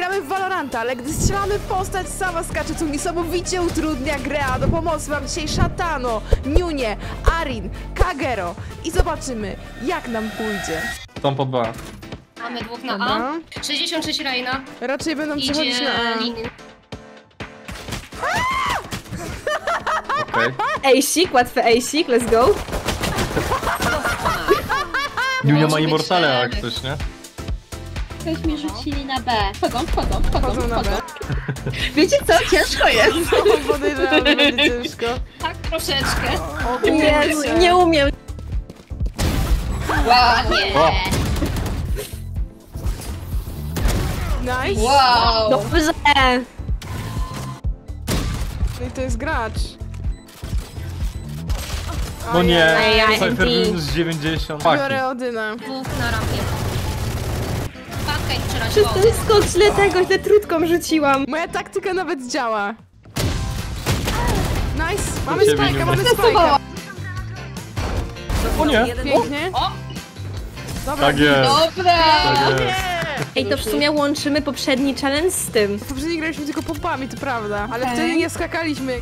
gramy w Valoranta, ale gdy strzelamy postać sama skacze, co niesamowicie utrudnia grę, a do pomocy mam dzisiaj Shatano, Niunie, Arin, Kagero i zobaczymy, jak nam pójdzie. Są po dwa. Mamy dwóch na Dobra. A. 66 Reina. Raczej będą przechodzić Idzie na A. liny. Okej. Ejsik, łatwy ejsik, let's go. Niunia ma Może być immortale jak cztery. coś, nie? Ktoś mi rzucili na B. Wchodzą. Chodzą na B. Wiecie co? Ciężko jest. Podejrzewam, że będzie ciężko. Tak, troszeczkę. O Jezu, kurczę. nie umiem. Ładnie. O! Nice. Wow. Dobrze. No i to jest gracz. No nie! Ajaj, Cypher NT. minus 90. Paki. Biorę Odyna. Dwóch na rampie. Patka ich Przez przeraziło. ten skok źle trutką rzuciłam. Moja taktyka nawet działa. Nice. Mamy ciebie spajka, nie mamy ma. spajka. O nie! Pięknie. O! Dobra. Tak jest! Dobra. Tak jest! Ej, to w sumie łączymy poprzedni challenge z tym. Poprzednio graliśmy tylko pompami, to prawda. Ale wtedy nie skakaliśmy.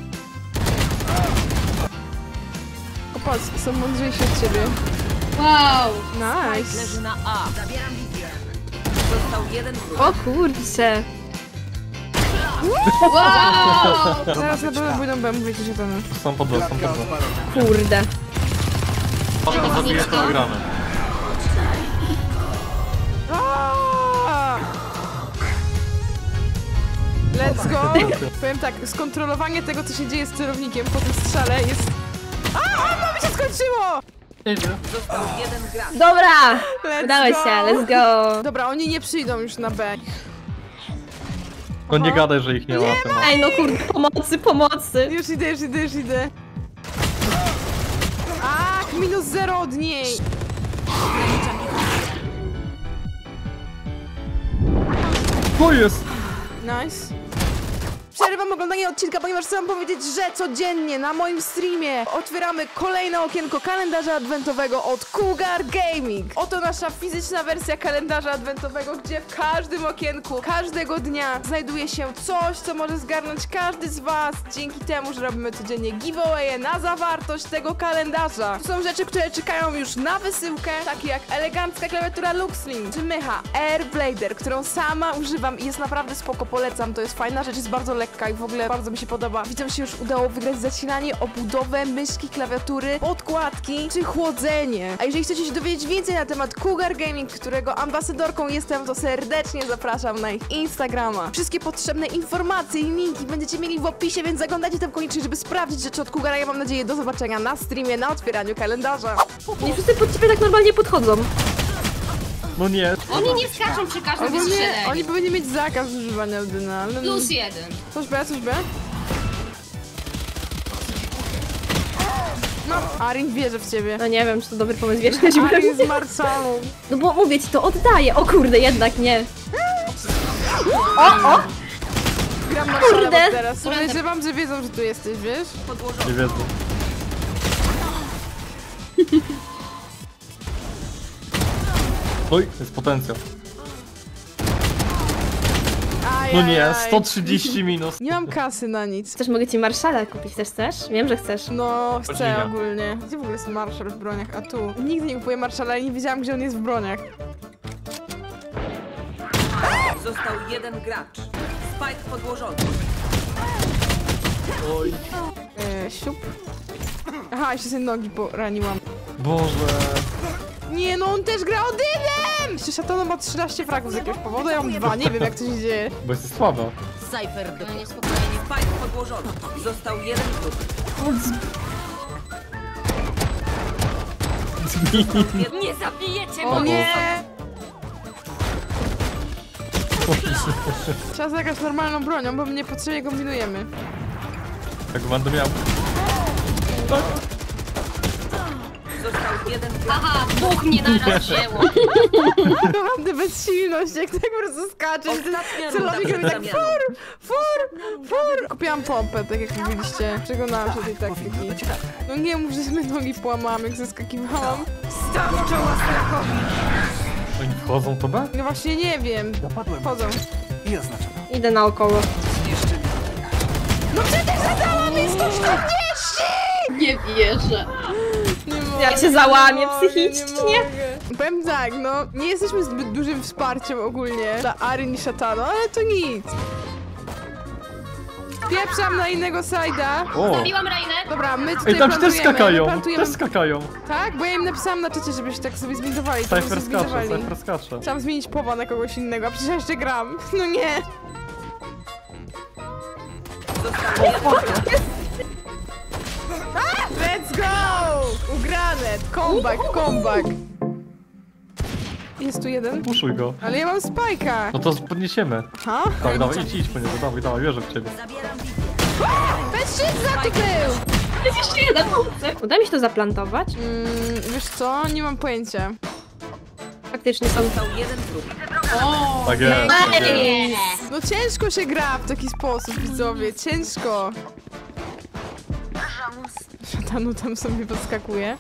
O patrz, są mądrzejsi od ciebie. Wow. Nice. Leży na A. Zabieram wizję. Został jeden wróg. O kurczę. Wow. Zaraz na pewno pójdą B, mówię ci, że to no. Są po dwa, są po dwa. Kurde. Patrz, to zabije, to gramy. Aaaa! Let's go! Powiem tak, skontrolowanie tego, co się dzieje z celownikiem po tym strzale jest... A, mi się skończyło! Został jeden gracz. Dobra. Let's Udało go. się, let's go. Dobra, oni nie przyjdą już na B. No nie gadaj, że ich nie ma. Ej, no kurde, pomocy. Już idę. Ach, minus 0 od niej! To jest! Nice. Przerywam oglądanie odcinka, ponieważ chcę wam powiedzieć, że codziennie na moim streamie otwieramy kolejne okienko kalendarza adwentowego od Cougar Gaming. Oto nasza fizyczna wersja kalendarza adwentowego, gdzie w każdym okienku, każdego dnia znajduje się coś, co może zgarnąć każdy z was dzięki temu, że robimy codziennie giveawaye na zawartość tego kalendarza. To są rzeczy, które czekają już na wysyłkę, takie jak elegancka klawiatura Luxlink, czy mycha Airblader, którą sama używam i jest naprawdę spoko, polecam. To jest fajna rzecz, jest bardzo lekka i w ogóle bardzo mi się podoba. Widzom się już udało wygrać zasilanie, obudowę, myszki, klawiatury, podkładki czy chłodzenie. A jeżeli chcecie się dowiedzieć więcej na temat Cougar Gaming, którego ambasadorką jestem, to serdecznie zapraszam na ich Instagrama. Wszystkie potrzebne informacje i linki będziecie mieli w opisie, więc zaglądajcie tam koniecznie, żeby sprawdzić rzeczy od Cougara. Ja mam nadzieję do zobaczenia na streamie, na otwieraniu kalendarza. Nie wszyscy pod ciebie tak normalnie podchodzą. No nie! Oni nie skaczą przy każdym Ogólnie wystrzeleniu. oni powinni mieć zakaz używania Odyna, ale... Plus jeden. Coś B, coś B? No, Arin wierzy w ciebie. No nie wiem, czy to dobry pomysł, wiesz, chodźmy. Arin z Marszalą. No bo mówię ci, to oddaję. O kurde, jednak nie. Gram Marszalę Kurde. teraz. Podejrzewam, że wiedzą, że tu jesteś, wiesz? Nie wiedzą. Oj, jest potencjał. No nie, Ajajaj. 130 minus. Nie mam kasy na nic. Też mogę ci marszala kupić, też chcesz? Wiem, że chcesz. No, chcę Podziwia. ogólnie. Gdzie w ogóle jest Marszal w broniach? A tu. Nigdy nie kupuję Marszala i nie wiedziałam, gdzie on jest w broniach. Został jeden gracz. Spike podłożony. Oj. Siup. Aha, jeszcze sobie nogi poraniłam. Boże. Nie, no on też gra Odynem! Jeszcze Shatano ma 13 fragów z jakiegoś powodu, ja mam 2, nie wiem jak to się dzieje. Bo jesteś słaba. Cypher do... No niespokojnie. Spike podłożony. Został jeden wróg. Nie zabijecie O mnie! nie! Trzeba zagrać normalną bronią, bo my niepotrzebnie kombinujemy. Tak będę miał. Został jeden gracz. Aha, dwóch mnie naraz wzięło. Kocham tę bezsilność, jak tak po prostu skaczesz. Ostatnia Celownik runda robi tak przed zamianą. fur. Kupiłam pompę, tak jak mówiliście. Przekonałam się tej taktyki. No nie mów, że sobie nogi połamałam, jak zeskakiwałam. Staw czoła strachowi. Oni wchodzą to B? No właśnie nie wiem. Chodzą. Idę naokoło. No przecież zadała mi 140! Nie wierzę. Nie mogę, Jak się załamie mogę, psychicznie. mogę. Powiem tak, no nie jesteśmy zbyt dużym wsparciem ogólnie dla Aryn i Szatano, ale to nic. Pieprzam na innego sajda. O! Zabiłam Rainę. Dobra, my tutaj Ej, tam też plantujemy, my skakają! plantujemy. Też skakają! Tak? Bo ja im napisałam na czacie, żebyście tak sobie zmindowali. to Cypher sobie skacze, zmindowali. Cypher skacze. Chciałam zmienić powa na kogoś innego, a przecież ja jeszcze gram. No nie. Let's go! Ugrane! Comeback! Jest tu jeden, Puszuj go. ale ja mam spajka. No to podniesiemy. Ha? Dawaj, idź po niego, dawaj, wierzę w ciebie. Zabieram wizję. Mężczyzna tu był! Jest jeszcze jeden punkt. Uda mi się to zaplantować? Wiesz co? Nie mam pojęcia. Faktycznie są... Został jeden wróg. Tak jest, tak jest. Ej. No ciężko się gra w taki sposób, widzowie, ciężko. Szatanu tam sobie podskakuje.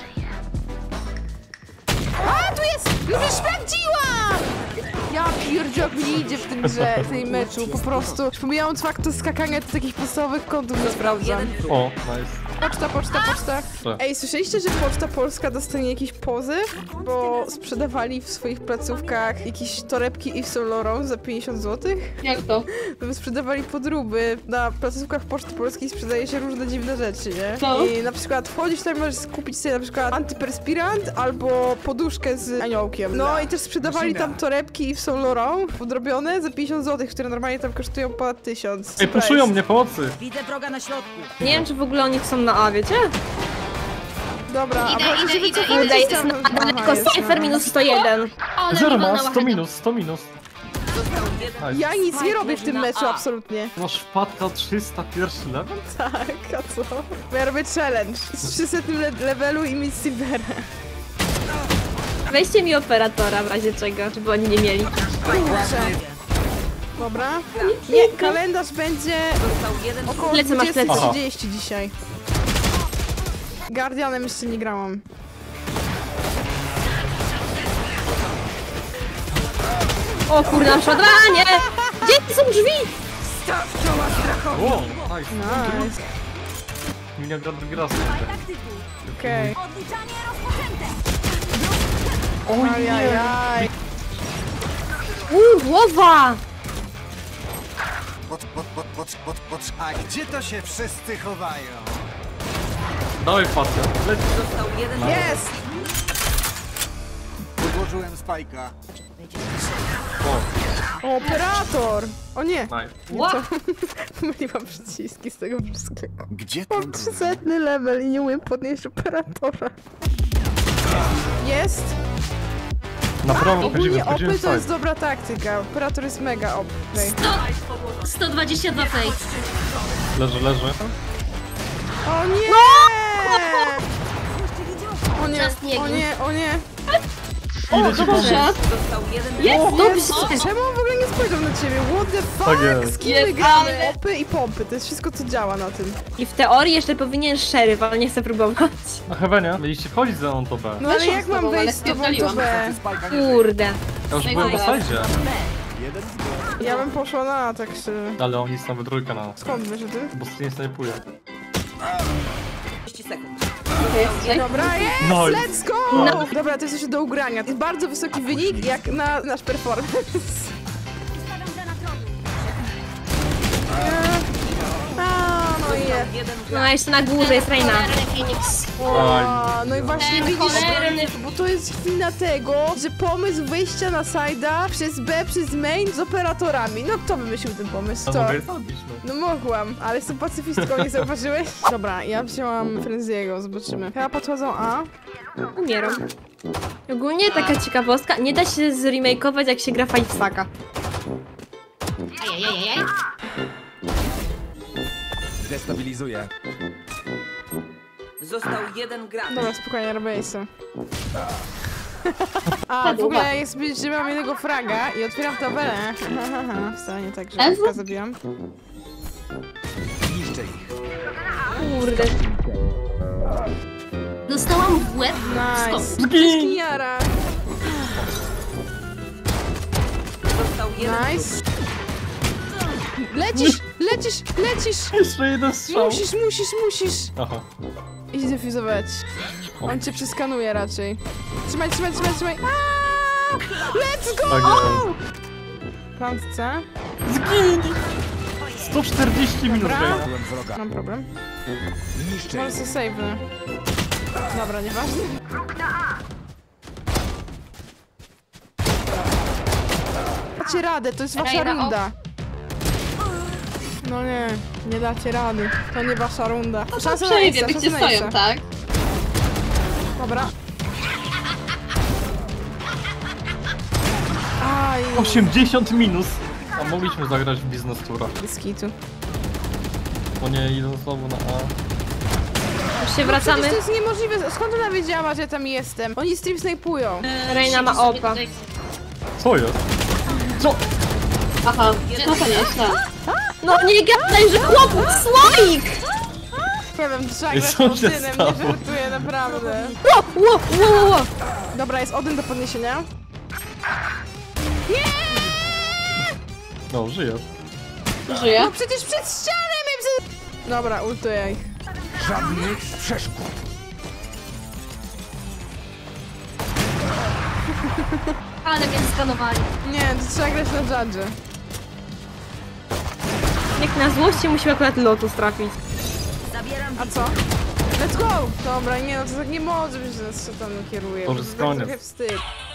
A, tu jest! No już sprawdziłam! Ja pierdziok mi idzie w tym grze, w tej meczu, po prostu. Już pomijając fakt to skakania do takich podstawowych kątów nie sprawdzam. Jeden wróg. O, nice. Poczta. Co? Ej, słyszeliście, że Poczta Polska dostanie jakiś pozew? Bo sprzedawali w swoich placówkach jakieś torebki Yves Saint Laurent za 50 zł? Jak to? Bo sprzedawali podróby. Na placówkach Poczty Polskiej sprzedaje się różne dziwne rzeczy, nie? Co? I na przykład wchodzisz tam, możesz kupić sobie na przykład antyperspirant albo poduszkę z aniołkiem. No i też sprzedawali tam torebki Yves Saint Laurent podrobione za 50 zł, które normalnie tam kosztują ponad 1000. Ej, puszują mnie, pomocy! Widzę wroga na środku. Nie wiem, czy w ogóle oni są na A, wiecie? Dobra, a może się idę. wycofujecie Kurde, jest tam- na Aha, daleko. jest, Cypher no. minus 101. Ale Zero mi ma, walnęła 100 heada. minus, 100 minus. Został jeden. Ja nic nie robię w tym meczu, absolutnie. Masz wpadka 301 level? Tak, a co? Bo ja robię challenge z 300 levelu i mieć silvera. Weźcie mi operatora w razie czego, żeby oni nie mieli. Kurczę. Dobra. Nie, kalendarz będzie Został jeden wróg. około Lecę, masz plecy. 20:30 dzisiaj. Guardianem jeszcze nie grałam. O kurde, na przodranie! Gdzie są drzwi? O, nice. Nice. Minia gra drugi raz. Okej. Oj, Ajajaj. Głowa! A gdzie to się wszyscy chowają? Dawaj wpadkę. Leć. Został jeden wróg. Jest! Podłożyłem spajka. O, Operator! O nie! nice. Nie to. Pomyliłam przyciski z tego wszystkiego. Gdzie Mam 300 level i nie umiem podnieść operatora. Jest! Na prawo Ogólnie chodzimy opy to jest side. dobra taktyka. Operator jest mega op. Okay. 122 fake. Leży. O nie! O nie, Just nie o gin. nie, o nie. Idę ci pomóc. Został jeden wróg. Jest, dobrze! Czemu on w ogóle nie spojrzał na ciebie? What the fuck? Tak jest. Z kim my gramy? Opy i pompy, to jest wszystko co działa na tym. I w teorii jeszcze powinien szeryf, ale nie chcę próbować. A chyba nie. Mieliście wchodzić za mną to B. No ale Weszłam jak z mam tobą, wejść ale z tobą to spierdoliłam. B? spajka? Kurde. Ja już byłem po sajdzie. Ja bym poszła na atak, szczerze. Ale oni są we trójkę na nas. Skąd wiesz o tym? Bo nie snajpuje. 30 sekund. Dobra, jest! No i- Let's go! Dobra, to jest jeszcze do ugrania. To jest bardzo wysoki wynik, jak na nasz performance. A, no i je. Jeden wróg. No, jeszcze na górze jest Reina. Cholerny Phoenix. O, no i właśnie Ten widzisz, cholerny... bo to jest wina tego, że pomysł wyjścia na side'a przez B, przez main z operatorami. No kto wymyślił ten pomysł? To To. mogę je zabić, no. No mogłam, ale jestem pacyfistką, nie zauważyłeś? Dobra, ja wzięłam Frenziego, zobaczymy. Chyba podchodzą A. Umieram. Ogólnie taka ciekawostka, nie da się zremakeować jak się gra Five Stacka. Ajajajajaj. Destabilizuję. Został jeden gracz. Dobra, spokojnie, robię ace. A, w ogóle jak sobie, że mam jednego fraga i otwieram tabelę. Haha, wcale nie tak, że Ewka zabiłam. Niszczę ich. Kurde. Dostałam w łeb. Nice. Zgin! Skiniara. Nice. Lecisz, lecisz, lecisz! Jeszcze jeden strzał. Musisz. Aha. Idź defuzować. On cię przeskanuje raczej. Trzymaj. Aaaa! Let's go! Tak Plantce. 140 minut Dobra. grałem. Byłem wroga. Mam problem. Niszczę Może ich. sobie save'nę. Dobra, nieważne. Dacie radę, to jest wasza Rejna, runda. No nie dacie rady. To nie wasza runda. Szansa na Przejdzie, Ace'a, gdzie szansa na stoją, Ace'a. tak? Dobra. Aj, 80 minus. A mogliśmy zagrać w biznes tura. bez kitu. Bo nie idą znowu na A. Już się wracamy. Przecież to jest niemożliwe. Skąd ona wiedziała, że ja tam jestem? Oni stream snajpują. Reina ma Siedzi sobie opa. tutaj. Co jest? Co? Aha, no to nieźle. No nie gadaj, że chłop słoik! Nie wiem, trzeba I grać co się Odynem, stało? nie żartuję, naprawdę. Ło. Dobra, jest Odyn do podniesienia. No, żyjesz. Żyje? No przecież przed ścianą mnie Dobra, ultuję ich. Żadnych przeszkód. Ale mnie skanowali. Nie, to trzeba grać na Judge. Jak na złości musimy akurat Lotus trafić. A co? Let's go! Dobra, nie no, to tak nie może być, że nas szatan kieruje. To bo już jest tak koniec. trochę wstyd.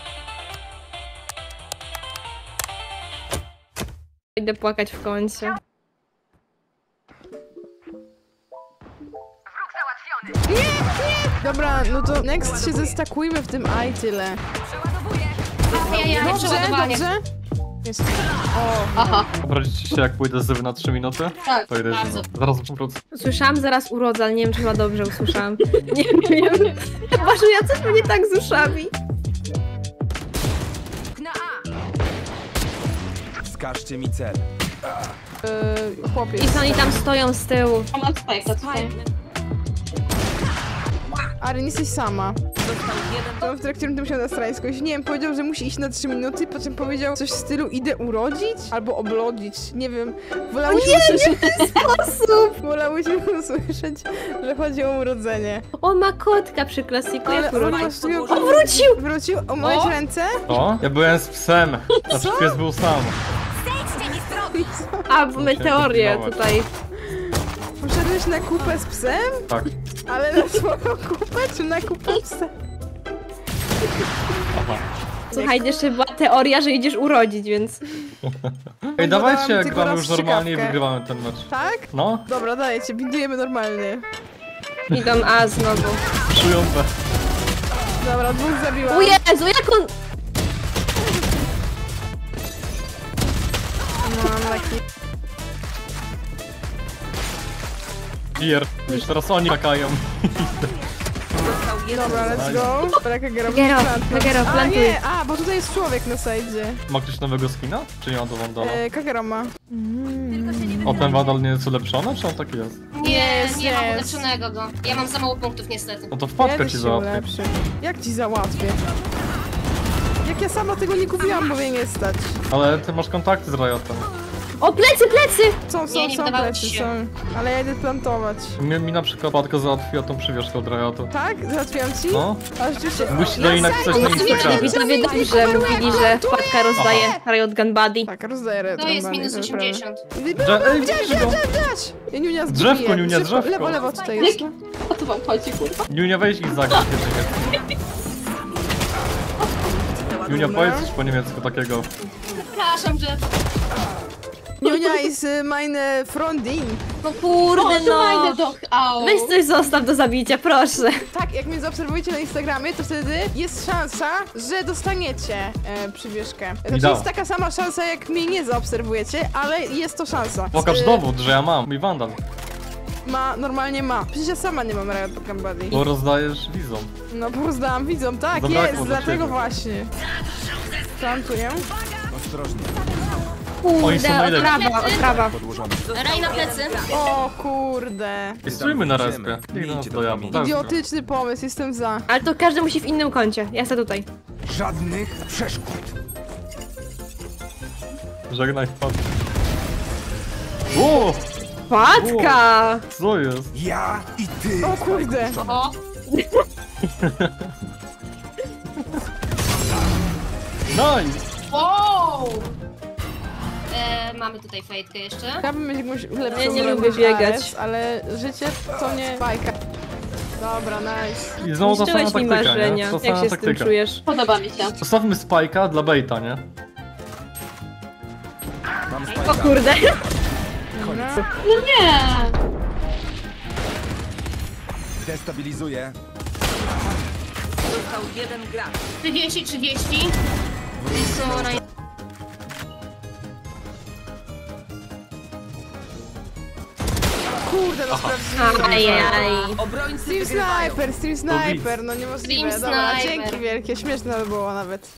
Idę płakać w kącie. Dobra, no to next się zestakujmy w tym A i tyle. Ja przeładowanie. Dobrze? Jest. O, Aha, Obrazicie się, jak pójdę z na 3 minuty? tak. To idę Bardzo. zaraz wrócę. Słyszałam zaraz urodzę, ale nie wiem, czy chyba dobrze usłyszałam. Nie wiem. Chyba, że ja coś będzie tak z uszami. Na A. Wskażcie mi cel. chłopiec. I co oni tam stoją z tyłu? A mam spajka tutaj. Arin, jesteś sama. Został jeden To w trakcie tym musiał na strańskość. Nie wiem, powiedział, że musi iść na 3 minuty, po czym powiedział coś w stylu idę urodzić albo oblodzić. Nie wiem. Wolałyśmy usłyszeć. Sposób! Wolałyśmy usłyszeć, że chodzi o urodzenie. On ma kotka przy klasiku, jak on urodził. ma swojego- O, wrócił! Wrócił? O, myłeś ręce? O, ja byłem z psem. Znaczy pies był sam. A, bo my teorię pilnować. tutaj. Poszedłeś na kupę z psem? Tak. Ale na swoją kupę, czy na kupę psa? Aha. Słuchaj, jeszcze była teoria, że idziesz urodzić, więc... Ej, dawajcie, Podałam jak tylko gramy raz już normalnie i strzykawkę. wygrywamy ten mecz. Tak? No, Dobra, dajcie, bindujemy normalnie. Idą A znowu. czują B. Dobra, dwóch zabiłam. O Jezu, jak on... No, mam leki. Gier. Już teraz oni takają. został jeden. Dobra, let's go. Dobra, Kagero, Kagero, plantuj. Kagero, A plantuj. nie, bo tutaj jest człowiek na sajdzie. Ma ktoś nowego skina? Czy nie ma do Wandala? Kagero ma. O, ten Wandal nie jest ulepszony, czy on taki jest? Nie, nie mam jest. ulepszonego go. Ja mam za mało punktów niestety. No to wpadkę Kiedyś ci się załatwię. ulepszy. Jak ci załatwię? Jak ja sama tego nie kupiłam, bo mnie nie stać. Ale ty masz kontakty z Riotem. O, plecy! Są, Nie wydawało plecy, ci się. są. Ale ja idę plantować. Mi na przykład wpadkę załatwiła tą przywieszkę od Riotu. Tak? Załatwiam ci? No, A rzeczywiście... musisz do niej napisać na Instagramie. Widzowie dobrze mówili, że wpadka rozdaje Riot Gun Buddy. Tak, rozdaję To retro. jest minus 80. Ej, widzisz go? Widziałeś! Niunia zgubię. Drzewko, Niunia, Szybko, drzewko. Lewo, lewo tutaj jest. no. O co wam chodzi, kurwa? Junia, weź ich zagrać jedynie. Junia, powiedz coś po niemiecku takiego. Przepraszam, że... Niunia is meine Freundin. No kurde, no. Fajny do... Au. Weź coś zostaw do zabicia, proszę. Tak, jak mnie zaobserwujecie na Instagramie, to wtedy jest szansa, że dostaniecie przywieszkę. Znaczy dało. jest taka sama szansa, jak mnie nie zaobserwujecie, ale jest to szansa. Pokaż Y, dowód, że ja mam. Mój Wandal. Normalnie ma. Przecież ja sama nie mam Riot Gun Buddy. Bo rozdajesz wizą. No bo rozdałam widzom, tak Zabrakło jest, do dlatego ciebie. właśnie. Plantuję. Ostrożnie. Oni są Kurde, najlepsi. otrawa. Podłożony. Raj na plecy. O kurde. I stójmy na respie. Niech nas dojadą. Idiotyczny pomysł, jestem za. Ale to każdy musi w innym kącie. Ja jestem tutaj. Żadnych przeszkód. Żegnaj wpadł. O! Patka! Co jest? Ja i ty. O kurde. O, Nice! wow! Mamy tutaj fejtkę jeszcze. Chciałabym mieć jakąś lepszą Ja nie broń lubię niż biegać. AS, ale życie to nie bajka. Dobra, nice. I znowu ta sama Zniszczyłeś mi taktyka, marzenia. nie? Ta Jak sama się z tym taktyka. czujesz? Podoba mi się. Zostawmy Spike'a dla baita, nie? O kurde. No nie! Destabilizuję. Został jeden gracz. 30. Co na... Kurde, no sprawdziłem. Ajaj. Obrońcy Stream wygrywają. Sniper, Stream Sniper, no niemożliwe. Stream Dobra, Sniper. dzięki wielkie, śmieszne to było nawet.